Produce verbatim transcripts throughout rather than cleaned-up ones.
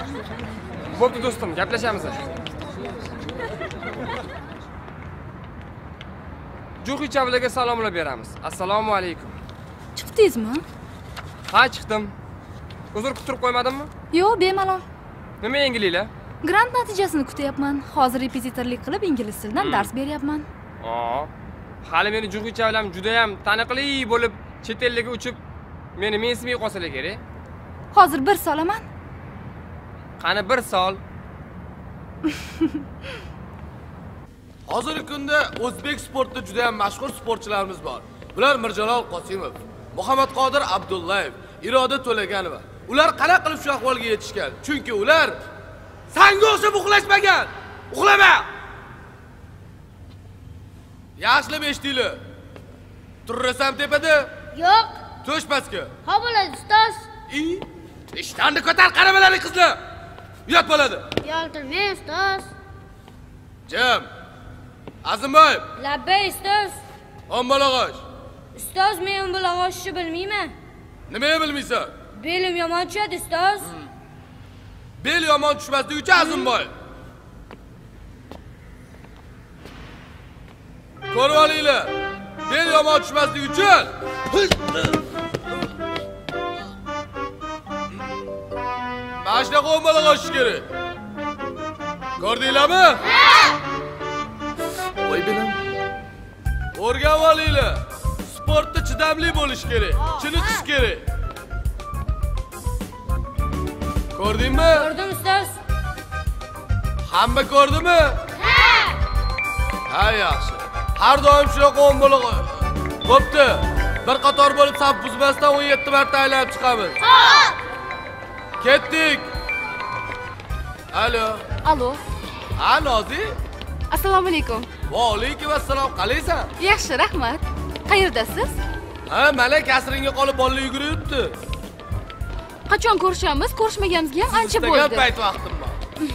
Bo'pti do'stim, gaplashamiz. Juxichavlarga salomlar beramiz. Assalomu alaykum. Chiqdingizmi? Ha, chiqdim. Uzr kuttirib qo'ymadimmi? Yo'q, bemalol. Nima yangiliklar? Grant natijasini kutyapman. Hozir repetitorlik qilib ingliz tilidan dars beryapman. Aa, hali meni Juxichavlam juda ham taniqli bo'lib, chet elga uchib, meni mensimay qolsalar kerak. Hozir bir solaman. Qani bir sol. Hozirgi kunda o'zbek sportida juda ham mashhur sportchilarimiz bor. Bular Mirjalol Qosimov, Muhammadqodir Abdullayev, Iroda To'laganova. Ular qanaqa qilib shu ahvolga yetishgan? Chunki ular sanga o'xshab uxlashmagan. Uxlama. Yaxshilab eshitinglar. Turrasam tepada? Yo'q. To'sh pastga. Ha bo'ladi, ustoz. I, ishtanni ko'tar qaramalaring qizlar. Uyat bo'ladi. Yoltirmang, ustoz. Jam. Azimboy. Labbay, ustoz. Ombalog'och. Ustoz, men ombalog'ochni bilmayman. Nimaga bilmaysan? Belim yomon tushadi, ustoz. Bel yomon tushmasligi uchun Azimboy. Ko'rib olinglar. Bel yomon tushmasligi uchun mashina qo'mbalog'och kerak. Ko'rdinglarmi? Ha! Voy belim. O'rganib olinglar. Sportda chidamli bo'lish kerak. Chiniqish kerak. Ko'rdingmi? Ko'rdim, ustoz. Hamma ko'rdimi? Ha! Ha, yaxshi. Har doim shunaqa o'mbalog'och. Bo'pti. Bir qator bo'lib saf buzmasdan o'n yetti marta aylanib chiqamiz. Ha! Ketdik. Alo. Alo. Ha, Nozi? Assalomu alaykum. Va alaykum assalom. Qalaysan? Yaxshi, rahmat. Qayerdasiz? Ha, mana kasringga qolib bolalar yuguribdi. Qachon ko'rishamiz? Ko'rishmaganimizga ham ancha bo'ldi. Istagan payt vaqtim bor.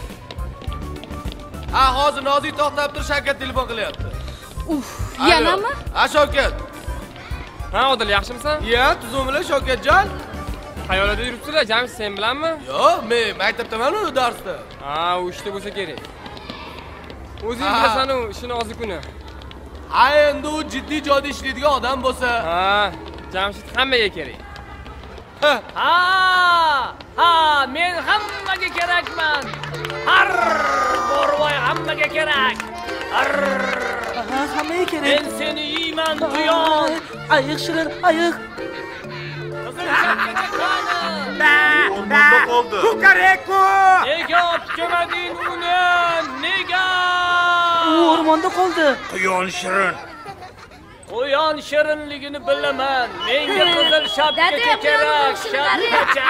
Ha, hozir Nozi to'xtab tur, Shavkat telefon qilyapti. Uf, yanami? Ha, Shavkat. Ha, Odil, yaxshimisan? Ya, tuzumlar Shavkatjon. Qayerda yuribsizlar? Jamshid sen bilanmi? Yo'q, men maktabdaman-ku darsda. Ha, u ishda bo'lsa kerak. O'zing bilasan-ku, ishini ozi kuni. Ha, endi u jiddiy joyda ishlaydigan odam bo'lsa. Ha, Jamshid hammaga kerak. Ha, ha, men hammaga kerakman. Har borvoy hammaga kerak. Har. Ha, hammaga kerak. Men seni yeyman, quyon. Ayiq shirin, ayiq. Da, da. Kukareku. Nega olib kelmading uni? Nega? U o'rmonda qoldi. Quyon shirin. Quyon shirinligini bilaman. Menga qizil shapkacha kerak, shapkacha.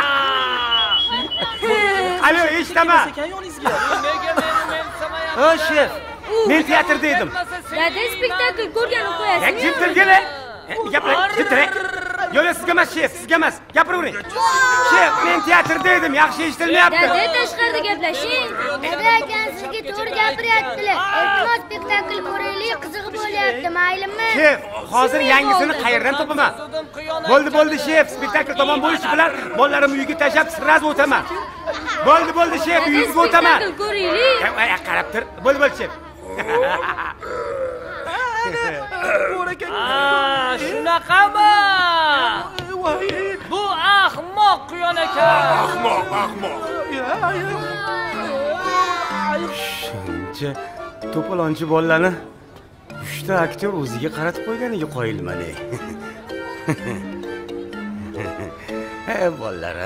Alo, eshitaman. Nega meni mensamayapsiz? Ha, shef. Men teatrda edim. Dada, spektakl ko'rganib qo'yasizmi? Kim turgani? Gaplar, titre. Yo'q, sizga emas, shef, sizga emas. Gapiravering. Shef, men teatrda edim, yaxshi eshitilmayapti. Dada, tashqarida gaplashing. Dada, akam sizga to'g'ri gapiryaptilar. Iltimos, spektakl ko'raylik, qizig'i bo'lyapti, maylimi? Shef, hozir yangisini qayerdan topaman? Bo'ldi, bo'ldi, shef, spektakl tamom bo'lishi bilan bolalarimni uyga tashlab sirraz o'taman. Bo'ldi, bo'ldi, shef, uyingizga o'taman. Spektakl ko'raylik. Qarab tur. Bo'ldi, bo'ldi, shef. Ah, shunaqami? Bu ahmoq quyon ekan. Ahmoq, ahmoq. Shuncha to'polonchi bolalarni uchta aktyor o'ziga qaratib qo'yganiga qoyilman. Ey bolalar.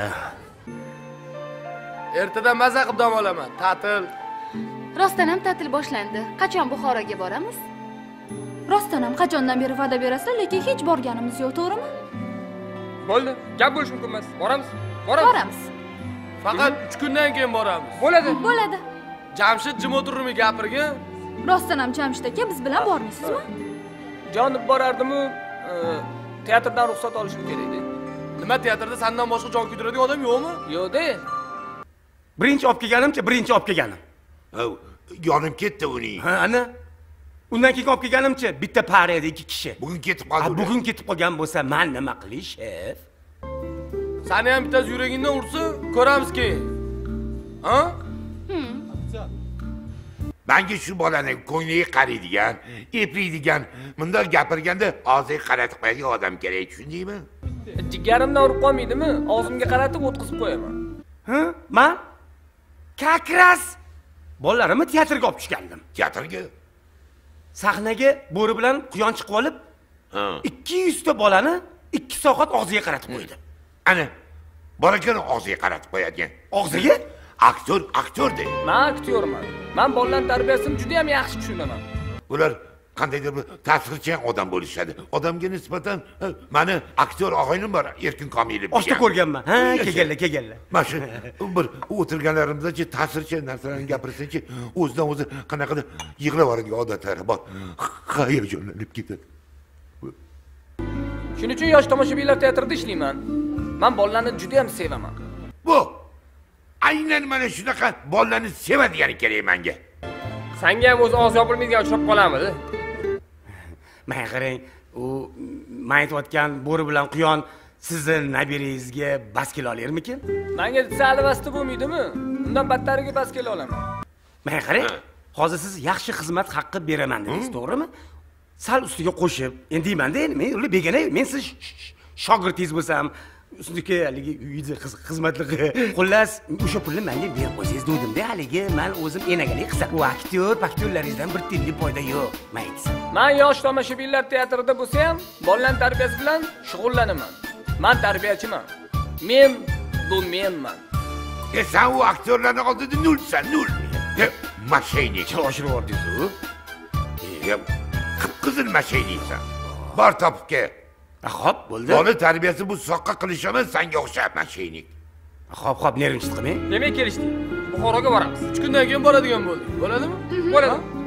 Ertadan maza qilib dam olaman. Ta'til. Rostdan ham ta'til boshlandi. Qachon Buxoroga boramiz? Rostdan ham qachondan beri va'da berasizlar, lekin hech borganimiz yo'q, to'g'rimi? Bo'ldi, gap bo'lish mumkin emas. Boramiz. Boramiz. Boramiz. Faqat uch kundan keyin boramiz. Bo'ladi. Bo'ladi. Jamshid jim o'tirurmi gapirgin? Rostdan ham Jamshid aka biz bilan bormaysizmi? Jonib borardim-u, teatrdan ruxsat olishim kerak edi. Nima teatrda sendan boshqa jon kuydiradigan odam yo'qmi? Yo'q-da. Birinchi olib kelganimcha, birinchi olib kelganim. Yonib ketdi uning. Ha, ana. Undan keyin olib kelganimcha bitta pari edi, ikki kishi. Bugun ketib qoldi. Ha, bugun ketib qolgan bo'lsa, men nima qilish, shef? Seni ham bittasi yuragingdan ursa, ko'ramiz keyin. Ha? Menga shu bolani ko'ngliga qaraydigan, epliydigan, bundoq gapirganda og'ziga qaratib qo'yadigan odam kerak, tushundingmi? Jigarimdan urib qolmaydimi? Og'zimga qaratib o'tkazib qo'yaman. Ha? Men kakras bolalarimni teatrga olib tushgandim. Teatrga? Sahnaga bo'ri bilan quyon chiqib olib, ikki yuz ta bolani ikki soat og'ziga qaratib qo'ydi. Ana, borakani og'ziga qaratib qo'yadigan. Og'ziga? Aktyor, aktyor de. Men aktyorman. Men bolalarning tarbiyasini juda ham yaxshi tushunaman. Ular qandaydir bir ta'sirchan odam bo'lishadi. Odamga nisbatan meni aktyor og'aynim bor, Erkin Komilov. Oshda ko'rganman. Ha, kelganlar, kelganlar. Mana shu bir o'tirganlarimizda ta'sirchan narsalarni gapirsanchi, o'zidan o'zi qanaqadir yig'lab yuboradigan odatlari bor. Hayajonlanib ketadi. Shuning uchun yosh tomoshabinlar teatrida ishlayman. Men bolalarni juda ham sevaman. Bu aynan mana shunaqa bolalarni sevadigani kerak menga. Senga ham o'z og'iz yopilmaydigan uchrab qolamidi? Men qarang, u men aytayotgan bo'ri bilan quyon sizni nabirangizga bas kela olarmikin? Menga sal vasti bo'lmaydimi? Undan battariga bas kela olaman. Men qarang, hozir siz yaxshi xizmat haqqi beraman dedingiz, to'g'rimi? Sal ustiga qo'shib, endi deyman-da, men ular begona, men siz shogirdingiz bo'lsam, ustiga haligi uyda xizmatligi, xullas, o'sha pulni menga berib qo'ysangiz dedim-da, haligi men o'zim enagalik qilsam, u aktyor, aktyorlaringizdan bir tiyinlik foyda yo'q, men aytsam. Men yosh tomoshabinlar teatrida bo'lsam, bolalar tarbiyasi bilan shug'ullanaman. Men tarbiyachiman. Men bu menman. E sen u aktyorlarning oldida nulsan, nul. Deb mashaynik oshirib yubordingiz-ku. E, qip-qizil mashayniksan. Bor topib kel. Xo'p, bo'ldi. Bola tarbiyasi bu soqqa qilishaman, senga o'xshab mashaynik. Xo'p, xo'p, nervni chiqmang. Demak kelishdik. Buxoroga boramiz. uch kundan keyin boradigan bo'ldik. Bo'ladimi? Bo'ladi.